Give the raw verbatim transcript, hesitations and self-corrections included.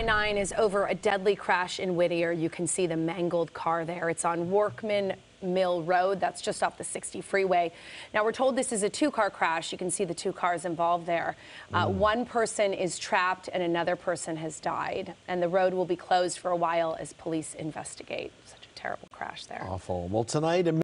nine is over a deadly crash in Whittier. You can see the mangled car there. It's on Workman Mill Road. That's just off the sixty freeway. Now, we're told this is a two-car crash. You can see the two cars involved there. Uh, mm. One person is trapped and another person has died. And the road will be closed for a while as police investigate. Such a terrible crash there. Awful. Well, tonight...